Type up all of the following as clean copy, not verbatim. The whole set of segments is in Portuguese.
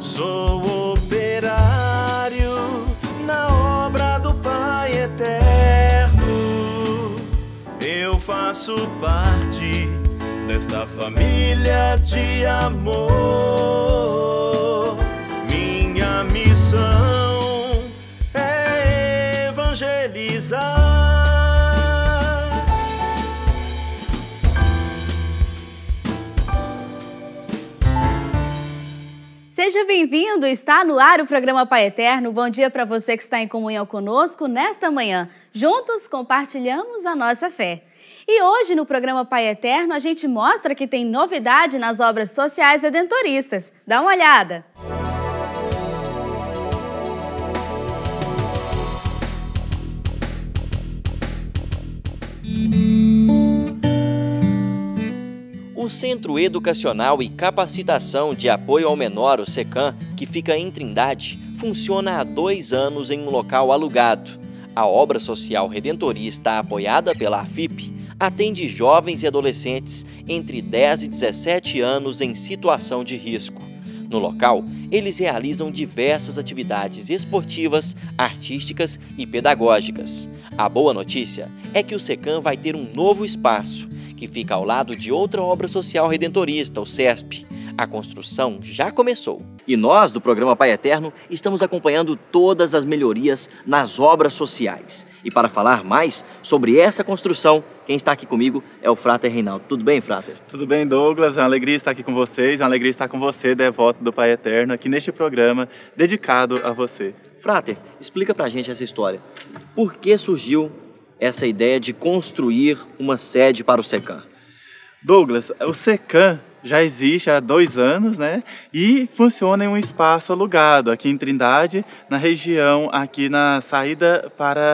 Sou operário na obra do Pai Eterno. Eu faço parte desta família de amor. Minha missão é evangelizar. Seja bem-vindo, está no ar o programa Pai Eterno. Bom dia para você que está em comunhão conosco nesta manhã. Juntos compartilhamos a nossa fé. E hoje no programa Pai Eterno a gente mostra que tem novidade nas obras sociais redentoristas. Dá uma olhada! O Centro Educacional e Capacitação de Apoio ao Menor, o SECAM, que fica em Trindade, funciona há 2 anos em um local alugado. A obra social redentorista apoiada pela AFIP atende jovens e adolescentes entre 10 e 17 anos em situação de risco. No local, eles realizam diversas atividades esportivas, artísticas e pedagógicas. A boa notícia é que o SECAM vai ter um novo espaço, que fica ao lado de outra obra social redentorista, o CESP. A construção já começou. E nós, do programa Pai Eterno, estamos acompanhando todas as melhorias nas obras sociais. E para falar mais sobre essa construção, quem está aqui comigo é o Frater Reinaldo. Tudo bem, Frater? Tudo bem, Douglas. É uma alegria estar aqui com vocês, é uma alegria estar com você, devoto do Pai Eterno, aqui neste programa dedicado a você. Frater, explica pra gente essa história. Por que surgiu essa ideia de construir uma sede para o SECAM? Douglas, o SECAM já existe há 2 anos, né? E funciona em um espaço alugado aqui em Trindade, na região aqui na saída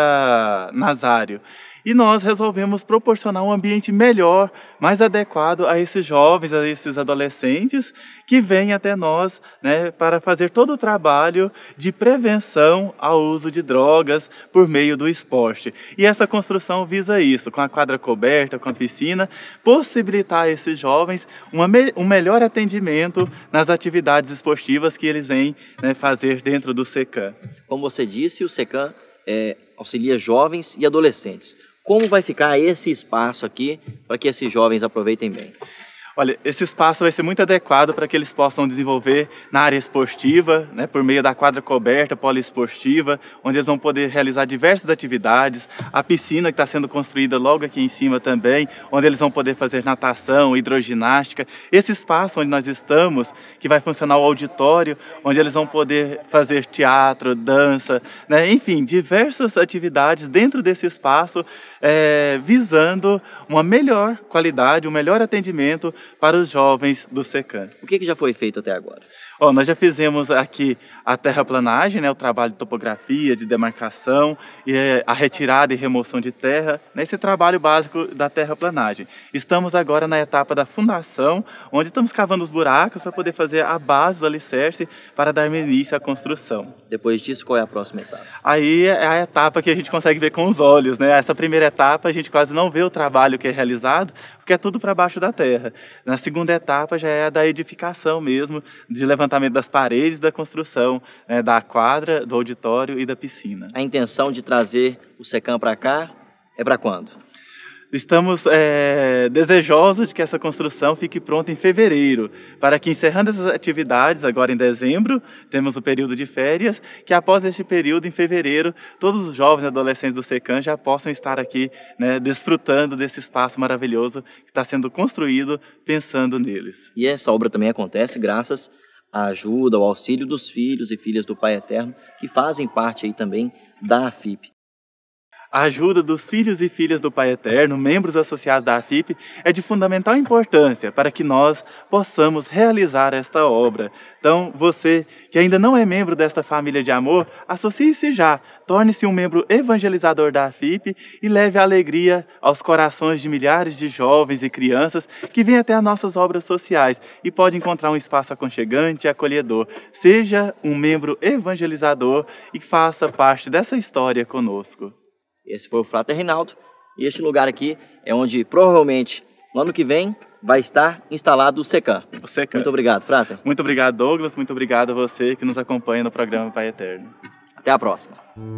para Nazário. E nós resolvemos proporcionar um ambiente melhor, mais adequado a esses jovens, a esses adolescentes que vêm até nós, né, para fazer todo o trabalho de prevenção ao uso de drogas por meio do esporte. E essa construção visa isso, com a quadra coberta, com a piscina, possibilitar a esses jovens um melhor atendimento nas atividades esportivas que eles vêm, né, fazer dentro do SECAM. Como você disse, o SECAM auxilia jovens e adolescentes. Como vai ficar esse espaço aqui para que esses jovens aproveitem bem? Olha, esse espaço vai ser muito adequado para que eles possam desenvolver na área esportiva, né, por meio da quadra coberta, poliesportiva, onde eles vão poder realizar diversas atividades. A piscina que está sendo construída logo aqui em cima também, onde eles vão poder fazer natação, hidroginástica. Esse espaço onde nós estamos, que vai funcionar o auditório, onde eles vão poder fazer teatro, dança, né, enfim, diversas atividades dentro desse espaço, visando uma melhor qualidade, um melhor atendimento para os jovens do SECAM. O que já foi feito até agora? Nós já fizemos aqui a terraplanagem, né, o trabalho de topografia, de demarcação, e a retirada e remoção de terra, né, esse trabalho básico da terraplanagem. Estamos agora na etapa da fundação, onde estamos cavando os buracos para poder fazer a base do alicerce para dar início à construção. Depois disso, qual é a próxima etapa? Aí é a etapa que a gente consegue ver com os olhos, né? Essa primeira etapa a gente quase não vê o trabalho que é realizado, porque é tudo para baixo da terra. Na segunda etapa já é a da edificação mesmo, de levantamento das paredes da construção, né, da quadra, do auditório e da piscina. A intenção de trazer o SECAM para cá é para quando? Estamos desejosos de que essa construção fique pronta em fevereiro, para que, encerrando essas atividades, agora em dezembro, temos o período de férias, que após este período, em fevereiro, todos os jovens e adolescentes do SECAM já possam estar aqui, né, desfrutando desse espaço maravilhoso que está sendo construído pensando neles. E essa obra também acontece graças à ajuda, ao auxílio dos filhos e filhas do Pai Eterno, que fazem parte aí também da AFIP. A ajuda dos filhos e filhas do Pai Eterno, membros associados da AFIP, é de fundamental importância para que nós possamos realizar esta obra. Então, você que ainda não é membro desta família de amor, associe-se já, torne-se um membro evangelizador da AFIP e leve a alegria aos corações de milhares de jovens e crianças que vêm até as nossas obras sociais e pode encontrar um espaço aconchegante e acolhedor. Seja um membro evangelizador e faça parte dessa história conosco. Esse foi o Frater Reinaldo, e este lugar aqui é onde provavelmente No ano que vem vai estar instalado o SECAM. O SECAM. Muito obrigado, Frater. Muito obrigado, Douglas. Muito obrigado a você que nos acompanha no programa Pai Eterno. Até a próxima.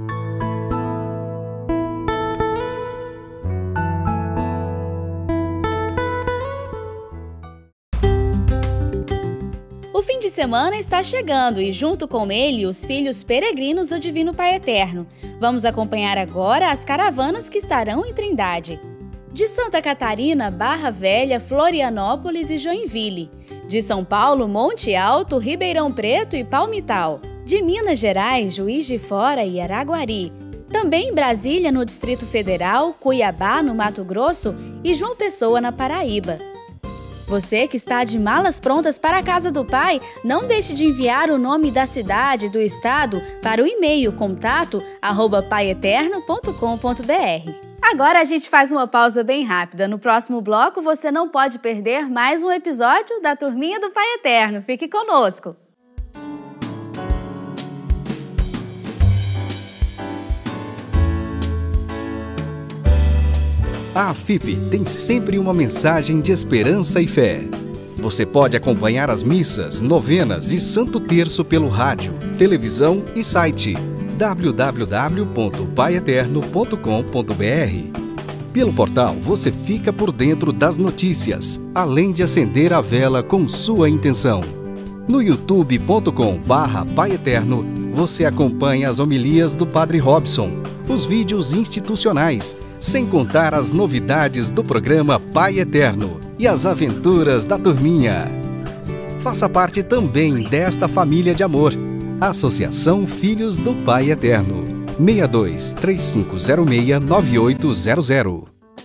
O fim de semana está chegando e junto com ele os filhos peregrinos do Divino Pai Eterno. Vamos acompanhar agora as caravanas que estarão em Trindade. De Santa Catarina, Barra Velha, Florianópolis e Joinville. De São Paulo, Monte Alto, Ribeirão Preto e Palmital. De Minas Gerais, Juiz de Fora e Araguari. Também em Brasília, no Distrito Federal, Cuiabá, no Mato Grosso e João Pessoa, na Paraíba. Você que está de malas prontas para a casa do Pai, não deixe de enviar o nome da cidade, do estado, para o e-mail contato@paieterno.com.br. Agora a gente faz uma pausa bem rápida. No próximo bloco você não pode perder mais um episódio da Turminha do Pai Eterno. Fique conosco! A AFIP tem sempre uma mensagem de esperança e fé. Você pode acompanhar as missas, novenas e Santo Terço pelo rádio, televisão e site www.paieterno.com.br. Pelo portal você fica por dentro das notícias, além de acender a vela com sua intenção. No youtube.com/paieterno você acompanha as homilias do Padre Robson, os vídeos institucionais, sem contar as novidades do programa Pai Eterno e as aventuras da turminha. Faça parte também desta família de amor. Associação Filhos do Pai Eterno. 62-3506-9800.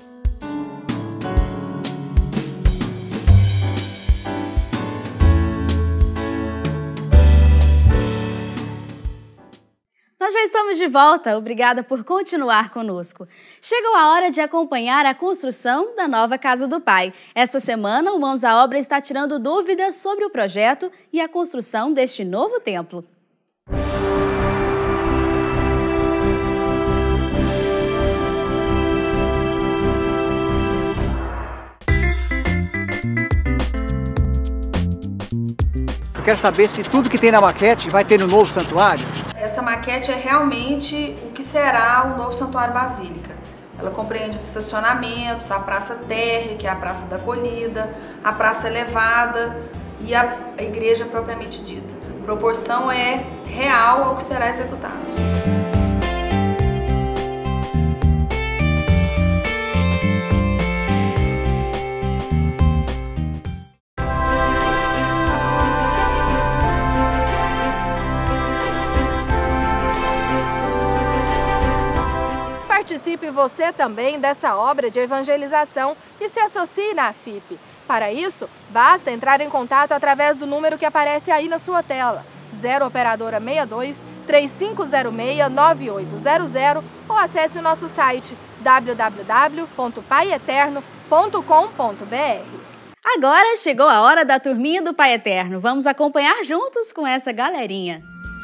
Nós já estamos de volta, obrigada por continuar conosco. Chegou a hora de acompanhar a construção da nova Casa do Pai. Esta semana, o Mãos à Obra está tirando dúvidas sobre o projeto e a construção deste novo templo. Eu quero saber se tudo que tem na maquete vai ter no novo santuário. Essa maquete é realmente o que será o novo Santuário Basílica. Ela compreende os estacionamentos, a Praça Térrea, que é a Praça da Acolhida, a Praça Elevada e a igreja propriamente dita. A proporção é real ao que será executado. Participe você também dessa obra de evangelização e se associe na AFIP. Para isso, basta entrar em contato através do número que aparece aí na sua tela, 0 operadora 62 3506 9800 ou acesse o nosso site www.paieterno.com.br. Agora chegou a hora da Turminha do Pai Eterno. Vamos acompanhar juntos com essa galerinha.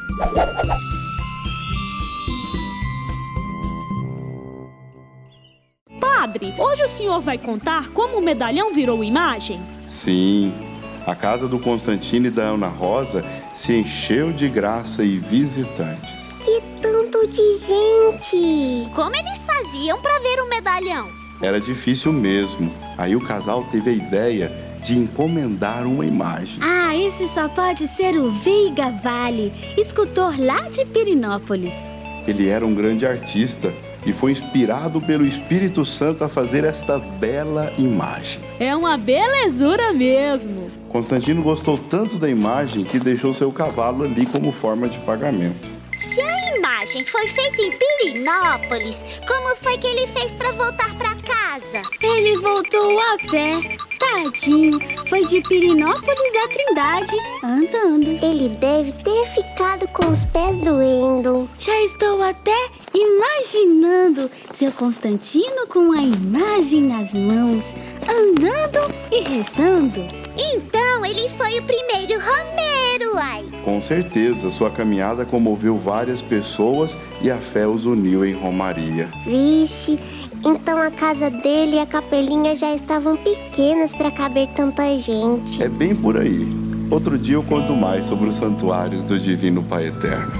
Padre, hoje o senhor vai contar como o medalhão virou imagem? Sim, a casa do Constantino e da Ana Rosa se encheu de graça e visitantes. Que tanto de gente! Como eles faziam para ver o medalhão? Era difícil mesmo. Aí o casal teve a ideia de encomendar uma imagem. Ah, esse só pode ser o Veiga Vale, escultor lá de Pirinópolis. Ele era um grande artista e foi inspirado pelo Espírito Santo a fazer esta bela imagem. É uma belezura mesmo! Constantino gostou tanto da imagem que deixou seu cavalo ali como forma de pagamento. Se a imagem foi feita em Pirinópolis, como foi que ele fez para voltar para casa? Ele voltou a pé. Tadinho, foi de Pirinópolis a Trindade, andando. Ele deve ter ficado com os pés doendo. Já estou até imaginando seu Constantino com a imagem nas mãos, andando e rezando. Então ele foi o primeiro romeiro, ai. Com certeza, sua caminhada comoveu várias pessoas e a fé os uniu em romaria. Vixe, então a casa dele e a capelinha já estavam pequenas para caber tanta gente. É bem por aí. Outro dia eu conto mais sobre os santuários do Divino Pai Eterno.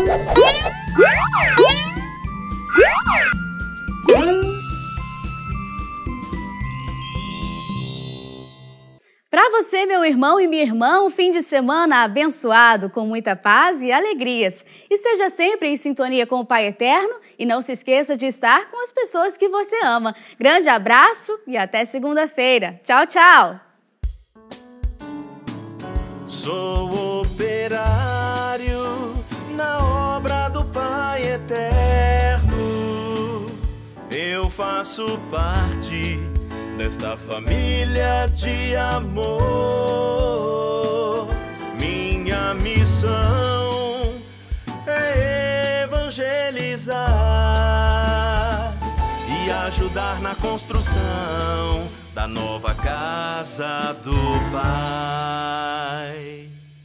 Para você, meu irmão e minha irmã, um fim de semana abençoado, com muita paz e alegrias. Esteja sempre em sintonia com o Pai Eterno e não se esqueça de estar com as pessoas que você ama. Grande abraço e até segunda-feira. Tchau, tchau! Sou operário na obra do Pai Eterno. Eu faço parte desta família de amor. Minha missão é evangelizar e ajudar na construção da nova casa do Pai.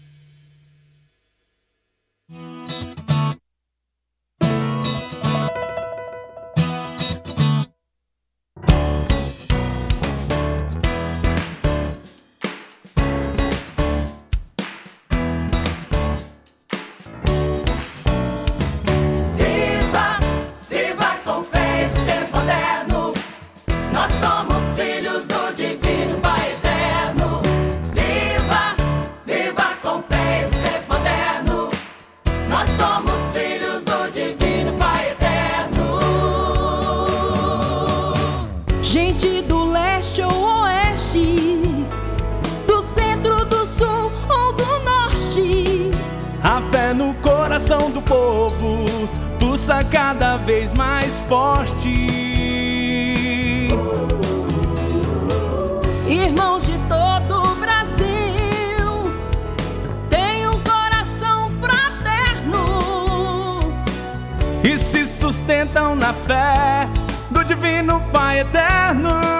Gente do leste ou oeste, do centro, do sul ou do norte, a fé no coração do povo pulsa cada vez mais forte. Irmãos de todo o Brasil, tem um coração fraterno e se sustentam na fé do Divino Pai Eterno.